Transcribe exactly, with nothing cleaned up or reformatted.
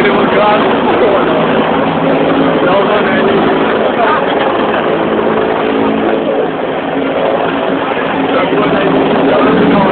devo girare un po', no? No, non è lì. La buona idea, no.